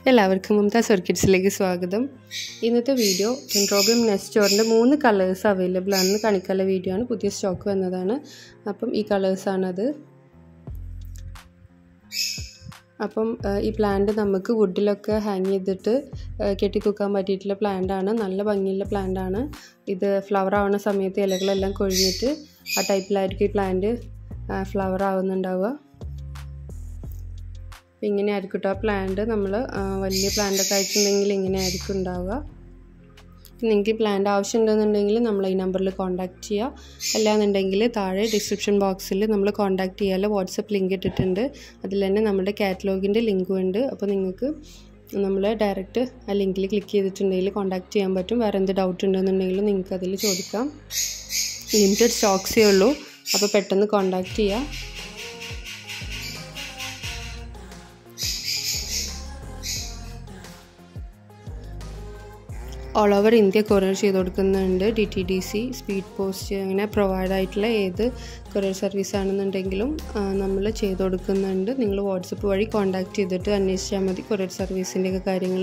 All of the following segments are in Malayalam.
എല്ലാവർക്കും മുംതാസ് ഓർക്കിഡ്സിലേക്ക് സ്വാഗതം. ഇന്നത്തെ വീഡിയോ ഡെൻഡ്രോബിയം നെസ്റ്റോറിൻ്റെ 3 കളേഴ്സ് അവൈലബിൾ ആണെന്ന് കാണിക്കാനുള്ള വീഡിയോ ആണ്. പുതിയ സ്റ്റോക്ക് വന്നതാണ്. അപ്പം ഈ കളേഴ്സാണത്. അപ്പം ഈ പ്ലാന്റ് നമുക്ക് വുഡിലൊക്കെ ഹാങ് ചെയ്തിട്ട് കെട്ടി തൂക്കാൻ പറ്റിയിട്ടുള്ള പ്ലാന്റാണ്. നല്ല ഭംഗിയുള്ള പ്ലാന്റാണ്. ഇത് ഫ്ലവർ ആവുന്ന സമയത്ത് ഇലകളെല്ലാം കൊഴിഞ്ഞിട്ട് ആ ടൈപ്പിലായിരിക്കും ഈ പ്ലാന്റ് ഫ്ലവർ ആവുന്നുണ്ടാവുക. അപ്പോൾ ഇങ്ങനെ ആയിരിക്കും കേട്ടോ പ്ലാന്റ്. നമ്മൾ വലിയ പ്ലാന്റൊക്കെ അയച്ചിട്ടുണ്ടെങ്കിൽ ഇങ്ങനെ ആയിരിക്കും ഉണ്ടാവുക. നിങ്ങൾക്ക് ഈ പ്ലാന്റ് ആവശ്യമുണ്ടെന്നുണ്ടെങ്കിൽ നമ്മൾ ഈ നമ്പറിൽ കോൺടാക്റ്റ് ചെയ്യുക. അല്ലാന്നുണ്ടെങ്കിൽ താഴെ ഡിസ്ക്രിപ്ഷൻ ബോക്സിൽ നമ്മൾ കോൺടാക്റ്റ് ചെയ്യാനുള്ള വാട്സപ്പ് ലിങ്ക് ഇട്ടിട്ടുണ്ട്. അതിൽ തന്നെ നമ്മുടെ കാറ്റലോഗിൻ്റെ ലിങ്കും ഉണ്ട്. അപ്പോൾ നിങ്ങൾക്ക് നമ്മൾ ഡയറക്റ്റ് ആ ലിങ്കിൽ ക്ലിക്ക് ചെയ്തിട്ടുണ്ടെങ്കിൽ കോൺടാക്റ്റ് ചെയ്യാൻ പറ്റും. വേറെ എന്ത് ഡൗട്ട് ഉണ്ടെന്നുണ്ടെങ്കിലും നിങ്ങൾക്ക് അതിൽ ചോദിക്കാം. ലിമിറ്റഡ് സ്റ്റോക്സേ ഉള്ളൂ. അപ്പോൾ പെട്ടെന്ന് കോൺടാക്റ്റ് ചെയ്യുക. ഓൾ ഓവർ ഇന്ത്യ കൊറിയർ ചെയ്ത് കൊടുക്കുന്നുണ്ട്. DTDC, സ്പീഡ് പോസ്റ്റ് അങ്ങനെ പ്രൊവൈഡ് ആയിട്ടുള്ള ഏത് കൊറിയർ സർവീസ് ആണെന്നുണ്ടെങ്കിലും നമ്മൾ ചെയ്ത് കൊടുക്കുന്നുണ്ട്. നിങ്ങൾ വാട്സപ്പ് വഴി കോൺടാക്റ്റ് ചെയ്തിട്ട് അന്വേഷിച്ചാൽ മതി കൊറിയർ സർവീസിൻ്റെയൊക്കെ കാര്യങ്ങൾ.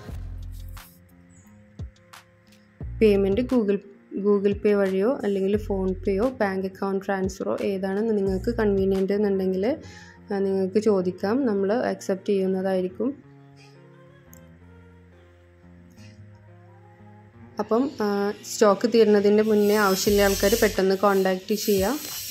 പേയ്മെൻറ്റ് ഗൂഗിൾ പേ വഴിയോ അല്ലെങ്കിൽ ഫോൺ പേയോ ബാങ്ക് അക്കൗണ്ട് ട്രാൻസ്ഫറോ ഏതാണ് നിങ്ങൾക്ക് കൺവീനിയൻ്റ് എന്നുണ്ടെങ്കിൽ നിങ്ങൾക്ക് ചോദിക്കാം. നമ്മൾ അക്സെപ്റ്റ് ചെയ്യുന്നതായിരിക്കും. അപ്പം സ്റ്റോക്ക് തീരുന്നതിൻ്റെ മുന്നേ ആവശ്യമുള്ള ആൾക്കാർ പെട്ടെന്ന് കോൺടാക്റ്റ് ചെയ്യുക.